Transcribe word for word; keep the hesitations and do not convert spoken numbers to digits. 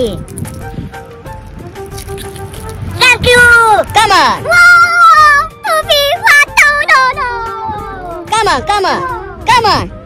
Puppy. Thank you. Come on. Wow! Puppy, what? No, no, no. Come on, come on, come on.